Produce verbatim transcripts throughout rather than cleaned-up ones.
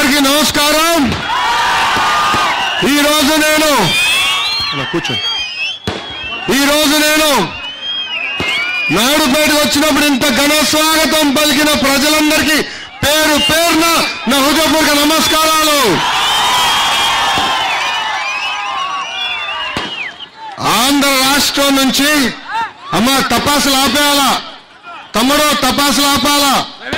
అందరికీ నమస్కారం. ఈరోజు నేను కూర్చోండి ఈరోజు నేను నాయుడుపేటకు వచ్చినప్పుడు ఇంత ఘన స్వాగతం పలికిన ప్రజలందరికీ పేరు పేరున నా హృదయపూర్వక నమస్కారాలు. ఆంధ్ర రాష్ట్రం నుంచి అమ్మ తపాసులు ఆపేయాలా, తమ్ముడు తపాసులు ఆపాలా.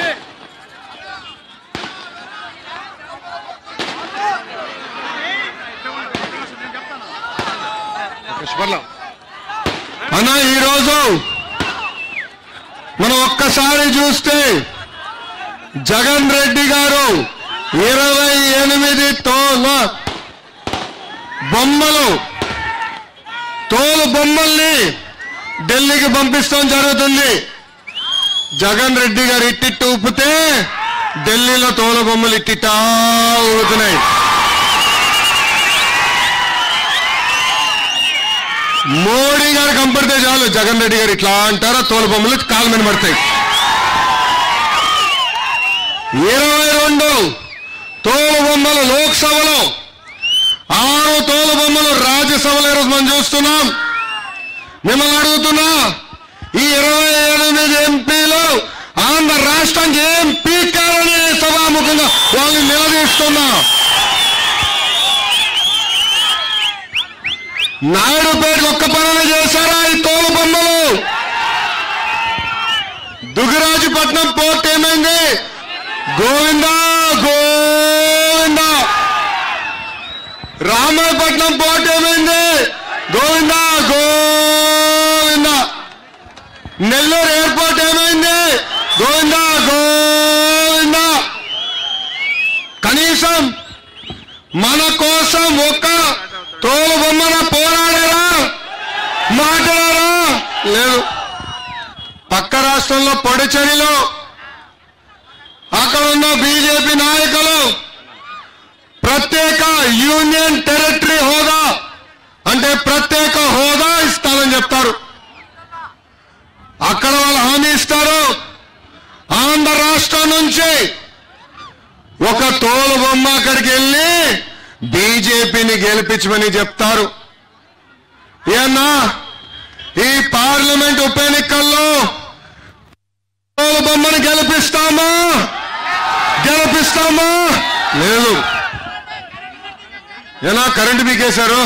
అన్న ఈరోజు మనం ఒక్కసారి చూస్తే జగన్ రెడ్డి గారు ఇరవై ఎనిమిది తోల బొమ్మలు తోలు బొమ్మల్ని ఢిల్లీకి పంపిస్తాం జరుగుతుంది. జగన్ రెడ్డి గారు ఇట్టిట్టు ఊపితే ఢిల్లీలో తోలు బొమ్మలు ఇట్టిట్టా ఊగుతున్నాయి. మోడీ గారు కంపడితే చాలు జగన్ రెడ్డి గారు ఇట్లా అంటారా తోలు బొమ్మలు కాలు మీద పడతాయి. ఇరవై రెండు తోలు బొమ్మలు లోక్సభలో, ఆరు తోలు బొమ్మలు రాజ్యసభలో ఈరోజు మనం చూస్తున్నాం. మిమ్మల్ని అడుగుతున్నా, ఈ ఇరవై ఎనిమిది ఎంపీలు ఆంధ్ర రాష్ట్రానికి ఏం పీకారని సభాముఖంగా వాళ్ళని నిలదీస్తున్నా. నాయుడుపేట ఒక్క పనులు చేశారా ఈ తోలు బొమ్మలు? దుగ్గరాజుపట్నం పోర్ట్ ఏమైంది? గోవిందా గోవిందా. రామాయపట్నం పోర్ట్ ఏమైంది? గోవిందా గోవిందా. నెల్లూరు ఎయిర్పోర్ట్ ఏమైంది? గోవిందా గోవిందా. కనీసం మన కోసం ఒక్క తోలు బొమ్మన పోరాడారా, మాట్లాడారా? లేదు. పక్క రాష్ట్రంలో పొడిచెడిలో అక్కడ ఉన్న బీజేపీ నాయకులు ప్రత్యేక యూనియన్ టెరిటరీ హోదా అంటే ప్రత్యేక హోదా ఇస్తానని చెప్తారు. అక్కడ వాళ్ళు హామీ ఇస్తారు. ఆంధ్ర రాష్ట్రం నుంచి ఒక తోలు బొమ్మ అక్కడికి వెళ్ళి బీజేపీని గెలిపించమని చెప్తారు. ఏమన్నా ఈ పార్లమెంట్ ఉప ఎన్నికల్లో తోలు బొమ్మను గెలిపిస్తామా గెలిపిస్తామా లేదు. ఎలా కరెంటు బీకేశారు?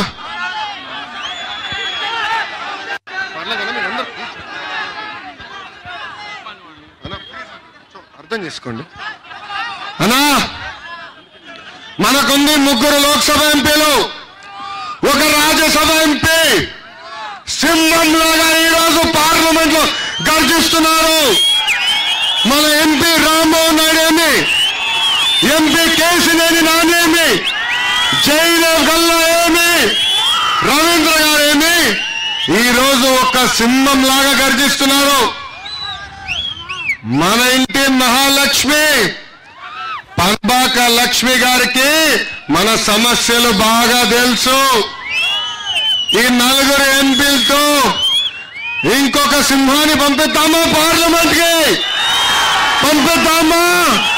అర్థం చేసుకోండి అన్నా. మనకుంది ముగ్గురు లోక్సభ ఎంపీలు, ఒక రాజ్యసభ ఎంపీ. సింహంలాగా ఈరోజు పార్లమెంట్ లో గర్జిస్తున్నారు. మన ఎంపీ రామ్మోహన్ నాయుడు ఏమి, ఎంపీ కేసినేని నానేమి, జయదేవ్ గల్లా ఏమి, రవీంద్ర గారు ఏమి ఈరోజు ఒక సింహంలాగా గర్జిస్తున్నారు. మన ఇంటి మహాలక్ష్మి పంబాక లక్ష్మి గారికి మన సమస్యలు బాగా తెలుసు. ఈ నలుగురు ఎంపీలతో ఇంకొక సింహాన్ని పంపిద్దామా పార్లమెంట్ కి? పంపిద్దామా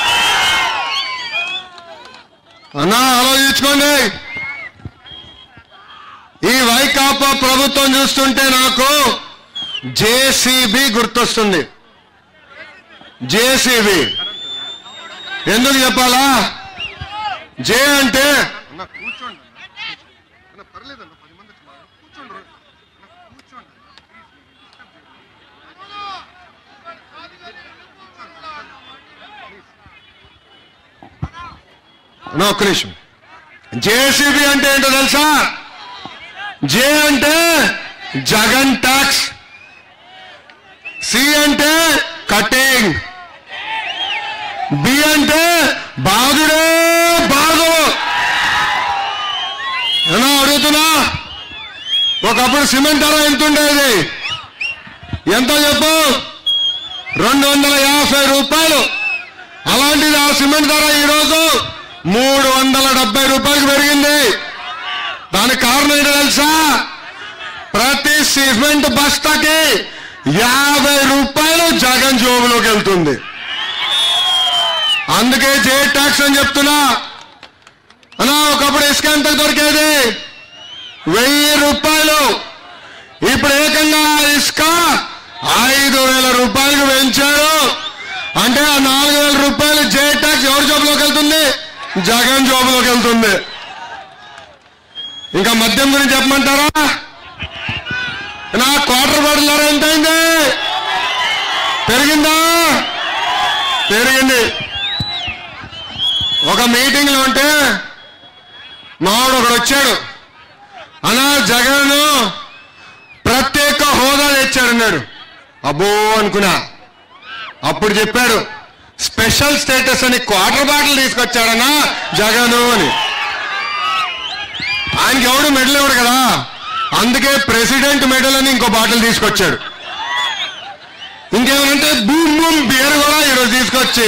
అన్నా? ఆలోచించుకోండి. ఈ వైకాపా ప్రభుత్వం చూస్తుంటే నాకు జేసీబీ గుర్తొస్తుంది. జేసీబీ ఎందుకు చెప్పాలా? జే అంటే ఒక్క నిమిషం. జేసీబీ అంటే ఏంటో తెలుసా? జే అంటే జగన్ ట్యాక్స్, సి అంటే కటింగ్, బి అంటే బాధుడే బాధు. ఏమన్నా అడుగుతున్నా, ఒకప్పుడు సిమెంట్ ధర ఎంత ఉండేది? ఎంత చెప్పు? రెండు వందల యాభై రూపాయలు. అలాంటిది ఆ సిమెంట్ ధర ఈరోజు మూడు వందల డెబ్బై రూపాయలకు పెరిగింది. దానికి కారణం ఏంటో తెలుసా? ప్రతి సిమెంట్ బస్తాకి యాభై రూపాయలు జగన్ జోబులోకి వెళ్తుంది. అందుకే జే ట్యాక్స్ అని చెప్తున్నా. అన్నా ఒకప్పుడు ఇసుక ఎంత దొరికేది? వెయ్యి రూపాయలు. ఇప్పుడు ఏకంగా ఇసుక ఐదు వేల రూపాయలకు పెంచారు. అంటే ఆ నాలుగు వేల రూపాయలు జే ట్యాక్స్ ఎవరి జోబులోకి వెళ్తుంది? జగన్ జోబులోకి వెళ్తుంది. ఇంకా మద్యం గురించి చెప్పమంటారా? నా క్వార్టర్ బాటిల్ ధర ఎంతైంది? పెరిగిందా? పెరిగింది. ఒక మీటింగ్ లో ఉంటే మావాడు ఒకడు వచ్చాడు, అన్నా జగన్ ప్రత్యేక హోదా తెచ్చాడన్నాడు. అబ్బో అనుకున్నా. అప్పుడు చెప్పాడు స్పెషల్ స్టేటస్ అని క్వార్టర్ బాటిల్ తీసుకొచ్చాడన్నా జగన్ అని. ఆయనకి ఎవడు మెడల్ ఇవ్వడు కదా, అందుకే ప్రెసిడెంట్ మెడల్ అని ఇంకో బాటిల్ తీసుకొచ్చాడు. ఇంకేమంటే బూమ్ బూమ్ బియర్ కూడా ఈరోజు తీసుకొచ్చి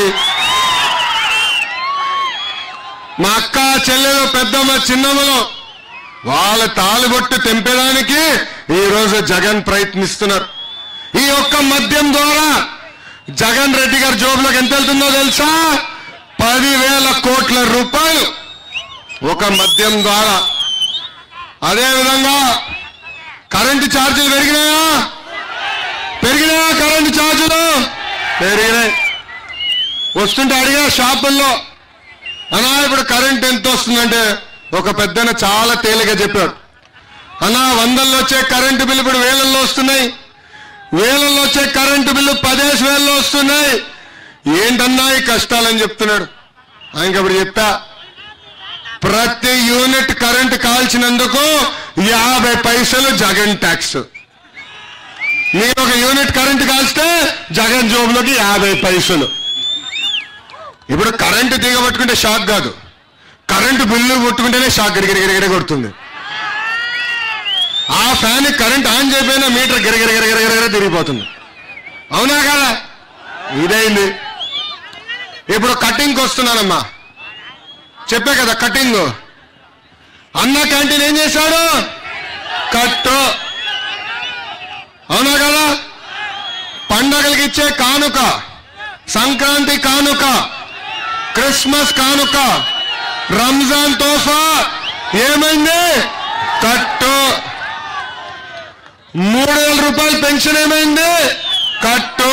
మా అక్క చెల్లెలు పెద్దమ్మ చిన్నమ్మలో వాళ్ళ తాళిబొట్టు తెంపేదానికి ఈరోజు జగన్ ప్రయత్నిస్తున్నారు. ఈ ఒక్క మద్యం ద్వారా జగన్ రెడ్డి గారి జోబులోకి ఎంత వెళ్తుందో తెలుసా? పదివేల కోట్ల రూపాయలు ఒక మద్యం ద్వారా. అదేవిధంగా కరెంటు ఛార్జీలు పెరిగినాయా? పెరిగినాయా? కరెంటు ఛార్జీలు పెరిగినాయి. వస్తుంటే అడిగా షాపుల్లో, అన్నా ఇప్పుడు కరెంట్ ఎంత వస్తుందంటే ఒక పెద్దన చాలా తేలిగా చెప్పాడు, అన్నా వందల్లో వచ్చే కరెంటు బిల్లు ఇప్పుడు వేలల్లో వస్తున్నాయి, వేలల్లో వచ్చే కరెంటు బిల్లు పదేసి వేలలో వస్తున్నాయి, ఏంటన్నా ఈ కష్టాలని చెప్తున్నాడు. ఆయనకి అప్పుడు చెప్పా, ప్రతి యూనిట్ కరెంటు కాల్చినందుకు యాభై పైసలు జగన్ ట్యాక్స్. మీరు ఒక యూనిట్ కరెంటు కాల్చితే జగన్ జోబులోకి యాభై పైసలు. ఇప్పుడు కరెంటు దిగబట్టుకుంటే షాక్ కాదు, కరెంటు బిల్లు కొట్టుకుంటేనే షాక్ గిరిగిరిగిరిగిరి కొడుతుంది. ఆ ఫ్యాన్ కరెంట్ ఆన్ చేయకపోయినా మీటర్ గిరగిరగిరగిరగిర తిరిగిపోతుంది. అవునా కదా? ఇదైంది. ఇప్పుడు కటింగ్కి వస్తున్నానమ్మా, చెప్పే కదా కటింగ్. అన్న క్యాంటీన్ ఏం చేశాడు? కట్టు. అవునా కదా? పండగలకి ఇచ్చే కానుక, సంక్రాంతి కానుక, క్రిస్మస్ కానుక, రంజాన్ తోఫా ఏమైంది? కట్టు. మూడు వేల రూపాయల పెన్షన్ ఏమైంది? కట్టు.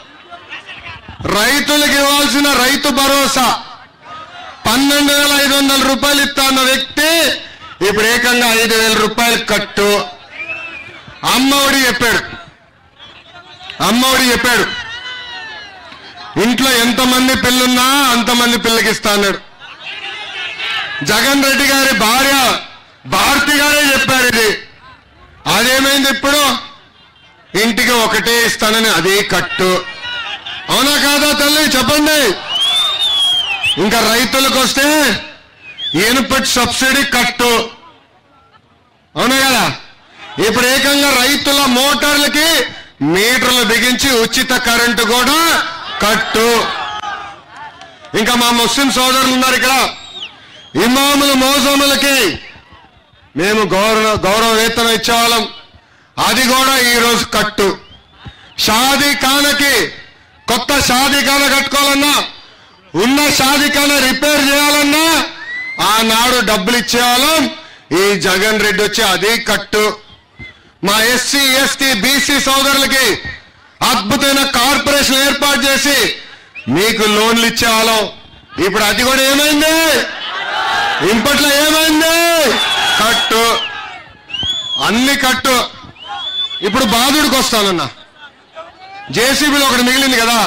రైతులకు ఇవ్వాల్సిన రైతు భరోసా పన్నెండు వేల ఐదు వందల రూపాయలు ఇస్తా అన్న వ్యక్తి ఇప్పుడు ఏకంగా ఐదు వేల రూపాయలు కట్టు. అమ్మఒడి చెప్పాడు, అమ్మఒడి చెప్పాడు ఇంట్లో ఎంతమంది పిల్లున్నా అంతమంది పిల్లకి ఇస్తా అన్నాడు. జగన్ రెడ్డి గారి భార్య భారతి గారే చెప్పారు ఇది. అదేమైంది? ఇప్పుడు ఇంటికి ఒకటే ఇస్తానని అదే కట్టు. అవునా కాదా తల్లి చెప్పండి. ఇంకా రైతులకు వస్తే ఇన్పుట్ సబ్సిడీ కట్టు. అవునా కదా? ఇప్పుడు ఏకంగా రైతుల మోటార్లకి మీటర్లు బిగించి ఉచిత కరెంటు కూడా కట్టు. ఇంకా మా ముస్లిం సోదరులు ఉన్నారు ఇక్కడ, ఇమాములు మోజములకి మేము గౌరవ గౌరవ వేతనం ఇచ్చేవాళ్ళం, అది కూడా ఈరోజు కట్టు. షాదీ ఖానకి కొత్త షాదీ ఖాన కట్టుకోవాలన్నా, ఉన్న షాదీ ఖాన రిపేర్ చేయాలన్నా ఆనాడు డబ్బులు ఇచ్చేవాళ్ళం, ఈ జగన్ రెడ్డి వచ్చి అది కట్టు. మా ఎస్సీ ఎస్టీ బీసీ సోదరులకి అద్భుతమైన కార్పొరేషన్ ఏర్పాటు చేసి మీకు లోన్లు ఇచ్చేవాళ్ళం, ఇప్పుడు అది కూడా ఏమైంది? ఇంపట్లో ఏమైంది? కట్టు. అన్ని కట్టు. ఇప్పుడు బాధుడికి వస్తానన్నా, జేసీబీలో ఒకటి మిగిలింది కదా,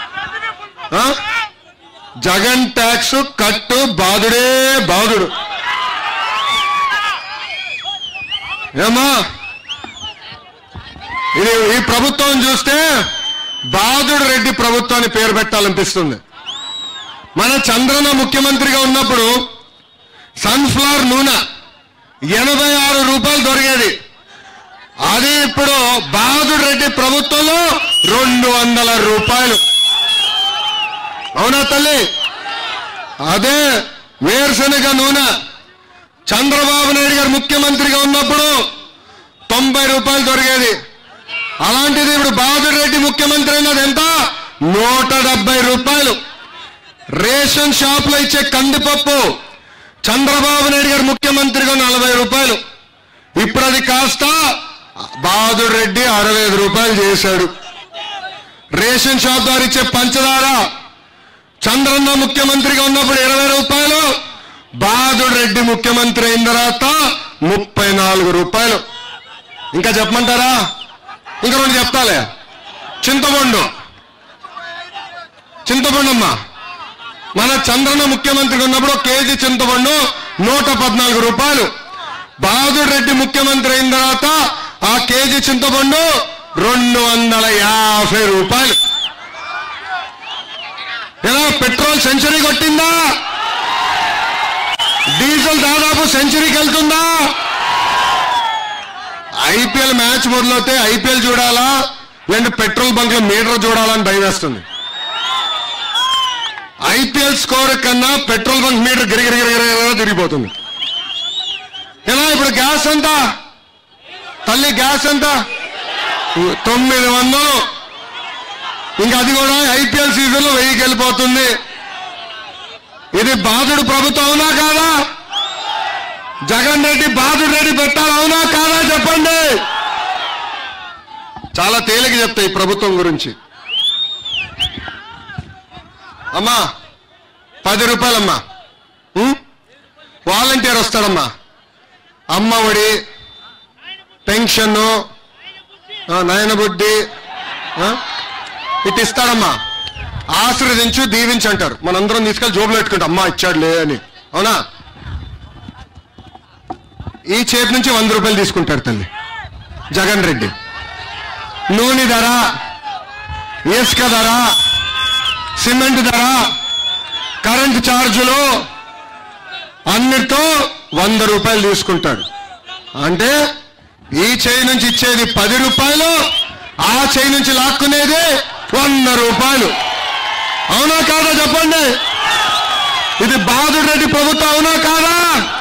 జగన్ ట్యాక్స్ కట్టు, బాధుడే బాధుడు. ఏమా ఇది ఈ ప్రభుత్వం చూస్తే బాధుడు రెడ్డి ప్రభుత్వాన్ని పేరు పెట్టాలనిపిస్తుంది. మన చంద్రన్న ముఖ్యమంత్రిగా ఉన్నప్పుడు సన్ఫ్లవర్ నూనె ఎనభై ఆరు రూపాయలు దొరికేది, అది ఇప్పుడు బాధుడు రెడ్డి ప్రభుత్వంలో రెండు వందల రూపాయలు. అవునా తల్లి? అదే వేరుశనగ నూనె చంద్రబాబు నాయుడు గారు ముఖ్యమంత్రిగా ఉన్నప్పుడు తొంభై రూపాయలు దొరికేది, అలాంటిది ఇప్పుడు బాధుడు రెడ్డి ముఖ్యమంత్రి అయినది ఎంత? నూట డెబ్బై రూపాయలు. రేషన్ షాప్ లో ఇచ్చే కందిపప్పు చంద్రబాబు నాయుడు గారు ముఖ్యమంత్రిగా నలభై రూపాయలు, ఇప్పుడు అది కాస్త బహదూర్ రెడ్డి అరవై ఐదు రూపాయలు చేశాడు. రేషన్ షాప్ ద్వారా ఇచ్చే పంచదార చంద్రన్న ముఖ్యమంత్రిగా ఉన్నప్పుడు ఇరవై రూపాయలు, బహదూర్ రెడ్డి ముఖ్యమంత్రి అయిన తర్వాత ముప్పై నాలుగు రూపాయలు. ఇంకా చెప్పమంటారా? ఇంకా రెండు చెప్తాలే. చింతపండు చింతపండు అమ్మా, మన చంద్రన్న ముఖ్యమంత్రిగా ఉన్నప్పుడు కేజీ చింతపండు నూట పద్నాలుగు రూపాయలు. బహదూర్ రెడ్డి ముఖ్యమంత్రి అయిన తర్వాత ఆ కేజీ చింతపండు రెండు వందల యాభై రూపాయలు. ఎలా పెట్రోల్ సెంచరీ కొట్టిందా? డీజిల్ దాదాపు సెంచరీకి వెళ్తుందా? ఐపీఎల్ మ్యాచ్ మొదలవుతే ఐపీఎల్ చూడాలా లేదంటే పెట్రోల్ బంక్ లో మీటర్ చూడాలని భయం వేస్తుంది. ఐపీఎల్ స్కోర్ కన్నా పెట్రోల్ బంక్ మీటర్ గిరిగిరిగిరిగిరిగా తిరిగిపోతుంది. ఎలా ఇప్పుడు గ్యాస్ ఎంత తల్లి? గ్యాస్ ఎంత? తొమ్మిది వందలు. ఇంకా అది కూడా ఐపీఎల్ సీజన్ లో వెయ్యికి వెళ్ళిపోతుంది. ఇది బాధుడు ప్రభుత్వం అవునా కాదా? జగన్ రెడ్డి బాధుడు రెడ్డి పెట్టాలి అవునా కాదా చెప్పండి. చాలా తేలిక చెప్తా ఈ ప్రభుత్వం గురించి. అమ్మా పది రూపాయలమ్మా, వాలంటీర్ వస్తాడమ్మా, అమ్మ ఒడి, పెన్షన్, నయన బుద్ధి ఇటు ఇస్తాడమ్మా. ఆశీర్వదించు దీవించు అంటారు. మనందరం తీసుకెళ్ళి జోబులో పెట్టుకుంటాం, అమ్మా ఇచ్చాడులే అని. అవునా? ఈ చేతి నుంచి వంద రూపాయలు తీసుకుంటాడు తల్లి జగన్ రెడ్డి. నూనె ధర, ఇసుక ధర, సిమెంట్ ధర, కరెంటు ఛార్జీలు అన్నిటితో వంద రూపాయలు తీసుకుంటాడు. అంటే ఈ చేయి నుంచి ఇచ్చేది పది రూపాయలు, ఆ చేయి నుంచి లాక్కునేది వంద రూపాయలు. అవునా కాదా చెప్పండి. ఇది బహదూర్ రెడ్డి ప్రభుత్వం అవునా కాదా?